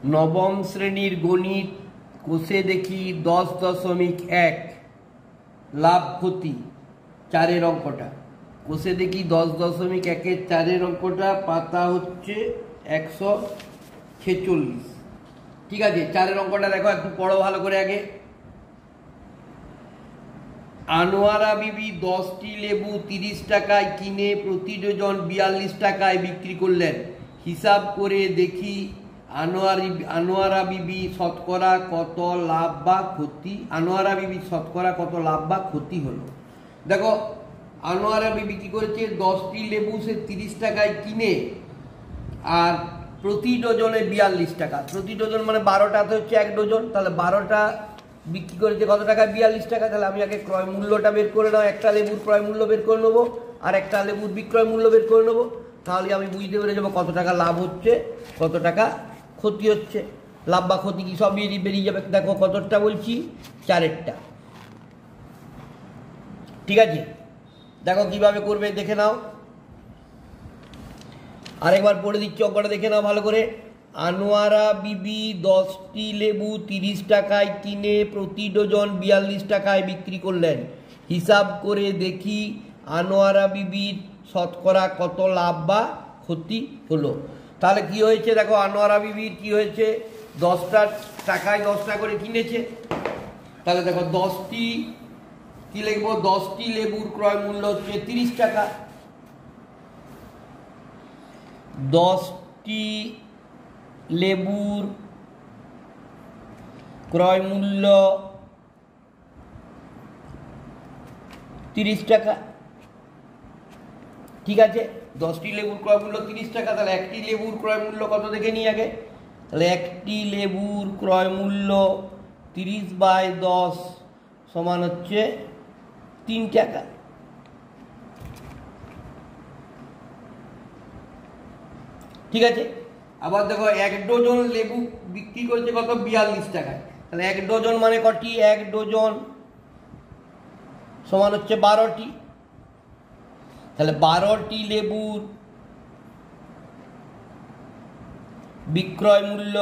নবম শ্রেণীর গণিত কোষে দেখি 10.1 লাভ ক্ষতি চারের অঙ্কটা। কোষে দেখি 10.1-এর চারের অঙ্কটা, পাতা হচ্ছে 146। ঠিক আছে, চারের অঙ্কটা দেখো, একটু পড়ো ভালো করে আগে। আনোয়ারা বিবি 10টি লেবু 30 টাকায় কিনে প্রতি ডজন 42 টাকায় বিক্রি করলেন। হিসাব করে দেখি আনোয়ারা বিবি শতকরা কত লাভ বা ক্ষতি, আনোয়ারা বিবি শতকরা কত লাভ বা ক্ষতি হলো। দেখো, আনোয়ারা বিবি কি করেছে, 10টি লেবু সে 30 টাকায় কিনে, আর প্রতি ডজনে 42 টাকা। প্রতি ডজন মানে 12টাতে হচ্ছে 1 ডজন, তাহলে 12টা বিক্রি করেছে কত টাকায়, 42 টাকা। তাহলে আমি আগে ক্রয় মূল্যটা বের করে নাও, একটা লেবুর ক্রয় মূল্য বের করে নেবো আর একটা লেবুর বিক্রয় মূল্য বের করে নেবো। তাহলে আমি বুঝতে পেরে যাবো কত টাকা লাভ হচ্ছে, কত টাকা ক্ষতি হচ্ছে। লাভ বা ক্ষতি কি সব বেরিয়ে যাবে। দেখো কতটা বলছি, 4টা। ঠিক আছে, দেখো কিভাবে করবে দেখে নাও, আরেকবার পড়ে দিচ্ছি অঙ্কটা, দেখে নাও ভালো করে। আনোয়ারা বিবি 10টি লেবু 30 টাকায় কিনে প্রতি ডজন 42 টাকায় বিক্রি করলেন। হিসাব করে দেখি আনোয়ারা বিবির শতকরা কত লাভ বা ক্ষতি হলো। তাহলে কি হয়েছে দেখো, আনোয়ারা বিবির কি হয়েছে, 10টা টাকায় 10টা করে কিনেছে। তাহলে দেখো 10টি কি লিখবো, 10টি লেবুর ক্রয় মূল্য হচ্ছে 30 টাকা। 10টি লেবুর ক্রয় মূল্য 30 টাকা। ঠিক আছে, 10টি লেবুর ক্রয় মূল্য 30 টাকা। তাহলে একটি লেবুর ক্রয় মূল্য কত দেখে নিই আগে। তাহলে একটি লেবুর ক্রয় মূল্য 30/10 সমান হচ্ছে 3 টাকা। ঠিক আছে, আবার দেখো 1 ডজন লেবু বিক্রি করছে কত, 42 টাকায়। তাহলে 1 ডজন মানে কটি, 1 ডজন সমান হচ্ছে 12টি। তাহলে 12টি লেবুর বিক্রয় মূল্য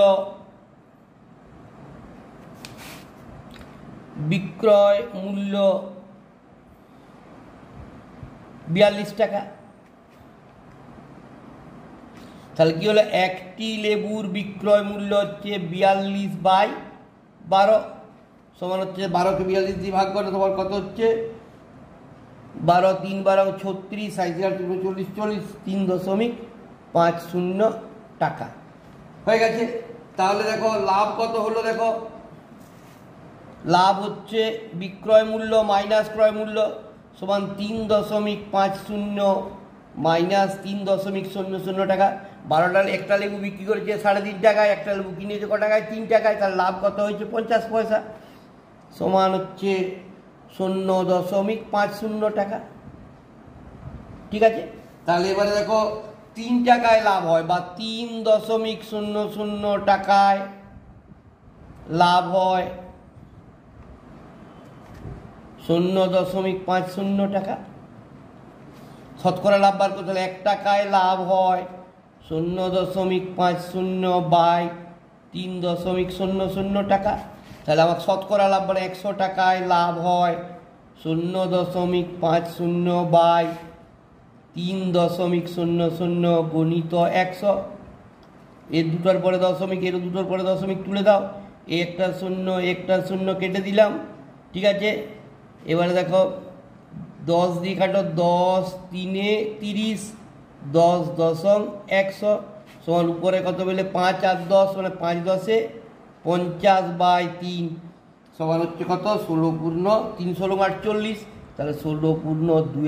42 টাকা। তাহলে কি হলো, একটি লেবুর বিক্রয় মূল্য হচ্ছে 42/12 সমান হচ্ছে 12কে 42 দিয়ে ভাগ করে তোমার কত হচ্ছে, 12 3 12 36 40 40 3.50 টাকা হয়ে গেছে। তাহলে দেখো লাভ কত হলো, দেখো লাভ হচ্ছে বিক্রয় মূল্য মাইনাস ক্রয় মূল্য সমান 3.50 মাইনাস 3.00 টাকা। 12টা একটা লেবু বিক্রি করেছে 3.5 টাকায়, একটা লেবু কিনেছে ক টাকায়, 3 টাকায়। তাহলে লাভ কত হয়েছে, 50 পয়সা সমান হচ্ছে 0.50 টাকা। ঠিক আছে, তাহলে এবারে দেখো 3 টাকায় লাভ হয় বা 3.00 টাকায় লাভ হয় 0.50 টাকা। শতকরা লাভ বার করতে হলে 1 টাকায় লাভ হয় 0.50/3.00 টাকা। তাহলে আমার শতকরা লাভ মানে 100 টাকায় লাভ হয় 0.50/3.00 গণিত 100। এর দুটোর পরে দশমিক, এর দুটোর পরে দশমিক তুলে দাও, একটা শূন্য একটা শূন্য কেটে দিলাম। ঠিক আছে, এবারে দেখো 10 দিয়ে কাটো, 10 3 30, 10 দশম 100 সমান উপরে কত বলে 5 আর 10 মানে 5 10 50/3 সমান হচ্ছে কত, 16 পূর্ণ 3 16 48। তাহলে 16 পূর্ণ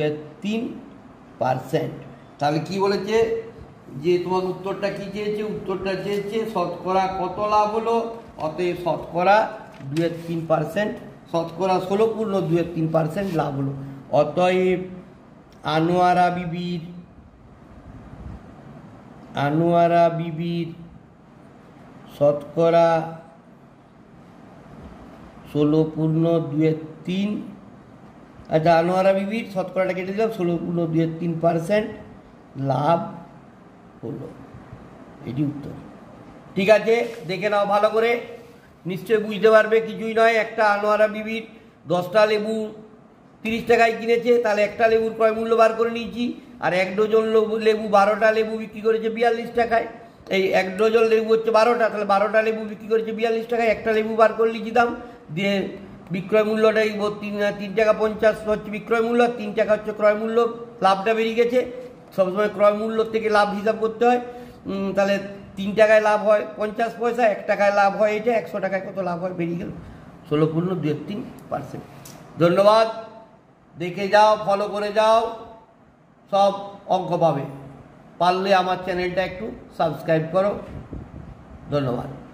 2.3%। তাহলে কি বলেছে যে তোমার উত্তরটা কি চেয়েছে, উত্তরটা চেয়েছে শতকরা কত লাভ হলো, অতএব শতকরা 2.3%, শতকরা 16 পূর্ণ 2.3% লাভ হলো। অতএব আনোয়ারা বিবির শতকরা 16 পূর্ণ 2.3, আচ্ছা আনোয়ারা বিবির শতকরাটা কেটে দিলাম, 16 পূর্ণ 2.3% লাভ হলো। এটি উত্তর। ঠিক আছে, দেখে নাও ভালো করে, নিশ্চয়ই বুঝতে পারবে। কিছুই নয়, একটা আনোয়ারা বিবির 10টা লেবু 30 টাকায় কিনেছে, তাহলে একটা লেবুর ক্রয় মূল্য বার করে নিয়েছি। আর 1 ডজন লেবু 12টা লেবু বিক্রি করেছে 42 টাকায়। এই 1 ডজন লেবু হচ্ছে 12টা, তাহলে 12টা লেবু বিক্রি করেছে 42 টাকায়। একটা লেবু বার করে নিয়েছি দাম দিয়ে, বিক্রয় মূল্যটাই 3 টাকা 50 হচ্ছে বিক্রয় মূল্য, 3 টাকা হচ্ছে ক্রয় মূল্য। লাভটা বেরিয়ে গেছে। সবসময় ক্রয় মূল্য থেকে লাভ হিসাব করতে হয়। তাহলে 3 টাকায় লাভ হয় 50 পয়সা, 1 টাকায় লাভ হয় এটা, 100 টাকায় কত লাভ হয় বেরিয়ে গেল 16.23%। ধন্যবাদ, দেখে যাও, ফলো করে যাও, সব অঙ্ক পাবে। পারলে আমার চ্যানেলটা একটু সাবস্ক্রাইব করো। ধন্যবাদ।